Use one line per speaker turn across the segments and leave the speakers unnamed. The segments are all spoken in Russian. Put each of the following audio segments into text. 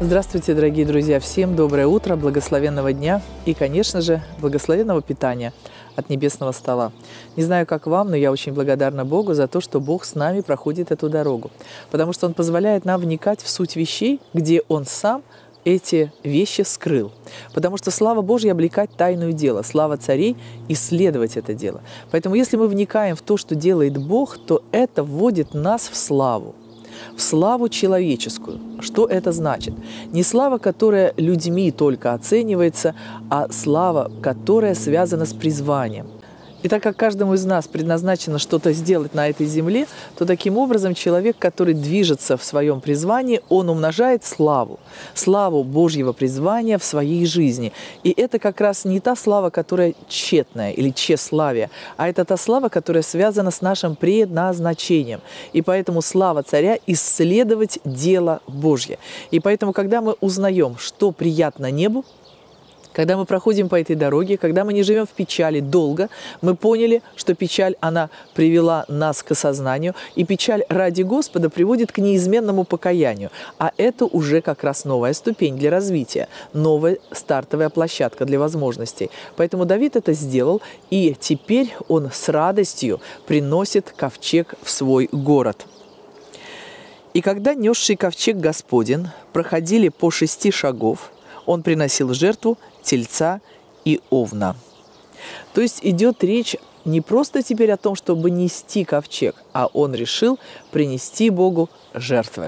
Здравствуйте, дорогие друзья! Всем доброе утро, благословенного дня и, конечно же, благословенного питания от небесного стола. Не знаю, как вам, но я очень благодарна Богу за то, что Бог с нами проходит эту дорогу, потому что Он позволяет нам вникать в суть вещей, где Он сам эти вещи скрыл. Потому что слава Божья облекать тайную дело, слава царей исследовать это дело. Поэтому если мы вникаем в то, что делает Бог, то это вводит нас в славу человеческую. Что это значит? Не слава, которая людьми только оценивается, а слава, которая связана с призванием. И так как каждому из нас предназначено что-то сделать на этой земле, то таким образом человек, который движется в своем призвании, он умножает славу Божьего призвания в своей жизни. И это как раз не та слава, которая тщетная или тщеславие, а это та слава, которая связана с нашим предназначением. И поэтому слава царя – исследовать дело Божье. И поэтому, когда мы узнаем, что приятно небу, когда мы проходим по этой дороге, когда мы не живем в печали долго, мы поняли, что печаль, она привела нас к осознанию, и печаль ради Господа приводит к неизменному покаянию. А это уже как раз новая ступень для развития, новая стартовая площадка для возможностей. Поэтому Давид это сделал, и теперь он с радостью приносит ковчег в свой город. «И когда несший ковчег Господень проходили по 6 шагов, он приносил жертву тельца и овна». То есть идет речь не просто теперь о том, чтобы нести ковчег, а он решил принести Богу жертвы.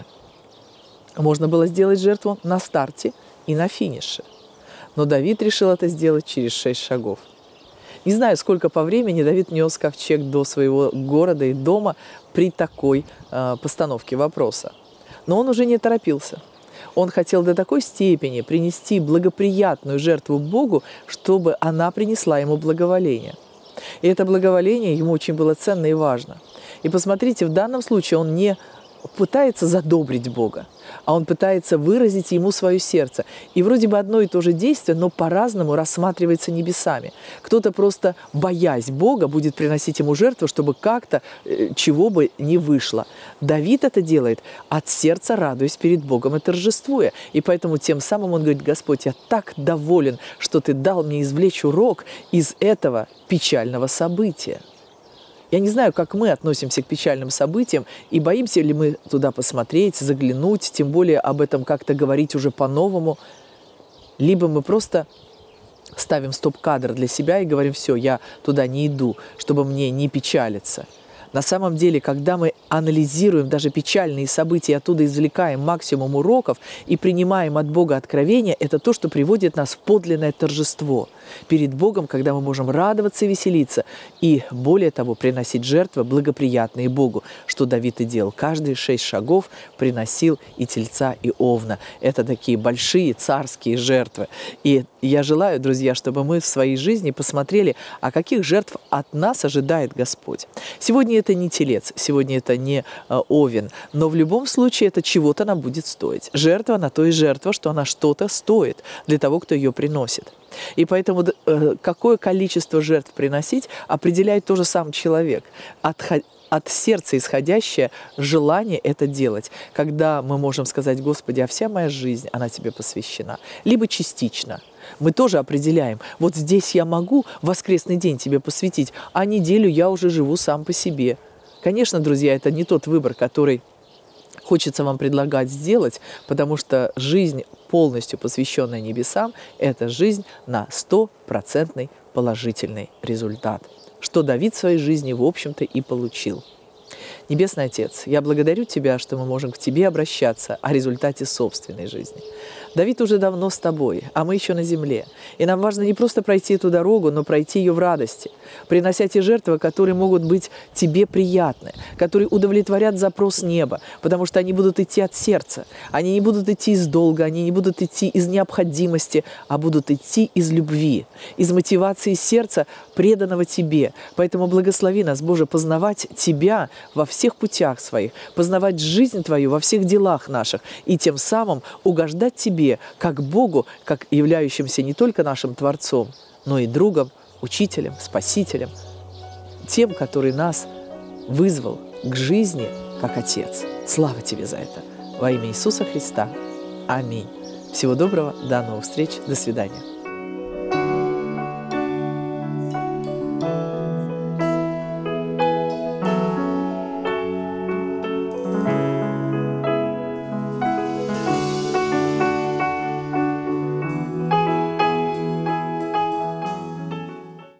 Можно было сделать жертву на старте и на финише. Но Давид решил это сделать через 6 шагов. Не знаю, сколько по времени Давид нес ковчег до своего города и дома при такой постановке вопроса. Но он уже не торопился. Он хотел до такой степени принести благоприятную жертву Богу, чтобы она принесла ему благоволение. И это благоволение ему очень было ценно и важно. И посмотрите, в данном случае он не пытается задобрить Бога, а он пытается выразить ему свое сердце. И вроде бы одно и то же действие, но по-разному рассматривается небесами. Кто-то просто, боясь Бога, будет приносить ему жертву, чтобы как-то чего бы ни вышло. Давид это делает от сердца, радуясь перед Богом и торжествуя. И поэтому тем самым он говорит: Господь, я так доволен, что Ты дал мне извлечь урок из этого печального события. Я не знаю, как мы относимся к печальным событиям, и боимся ли мы туда посмотреть, заглянуть, тем более об этом как-то говорить уже по-новому. Либо мы просто ставим стоп-кадр для себя и говорим: все, я туда не иду, чтобы мне не печалиться. На самом деле, когда мы анализируем даже печальные события, оттуда извлекаем максимум уроков и принимаем от Бога откровения, это то, что приводит нас в подлинное торжество перед Богом, когда мы можем радоваться и веселиться, и, более того, приносить жертвы, благоприятные Богу, что Давид и делал. Каждые 6 шагов приносил и тельца, и овна. Это такие большие царские жертвы. И я желаю, друзья, чтобы мы в своей жизни посмотрели, а каких жертв от нас ожидает Господь. Сегодня это не телец, сегодня это не овен, но в любом случае это чего-то нам будет стоить. Жертва на то и жертва, что она что-то стоит для того, кто ее приносит. И поэтому какое количество жертв приносить, определяет тоже сам человек. От сердца исходящее желание это делать, когда мы можем сказать: Господи, а вся моя жизнь, она Тебе посвящена. Либо частично. Мы тоже определяем: вот здесь я могу воскресный день Тебе посвятить, а неделю я уже живу сам по себе. Конечно, друзья, это не тот выбор, который хочется вам предлагать сделать, потому что жизнь, полностью посвященная небесам, это жизнь на 100% положительный результат, что Давид в своей жизни, в общем-то, и получил. Небесный Отец, я благодарю Тебя, что мы можем к Тебе обращаться о результате собственной жизни. Давид уже давно с Тобой, а мы еще на земле. И нам важно не просто пройти эту дорогу, но пройти ее в радости, принося те жертвы, которые могут быть Тебе приятны, которые удовлетворят запрос неба, потому что они будут идти от сердца. Они не будут идти из долга, они не будут идти из необходимости, а будут идти из любви, из мотивации сердца, преданного Тебе. Поэтому благослови нас, Боже, познавать Тебя во всех путях своих, познавать жизнь Твою во всех делах наших и тем самым угождать Тебе, как Богу, как являющимся не только нашим Творцом, но и другом, учителем, спасителем, тем, который нас вызвал к жизни как Отец. Слава Тебе за это! Во имя Иисуса Христа. Аминь. Всего доброго, до новых встреч, до свидания.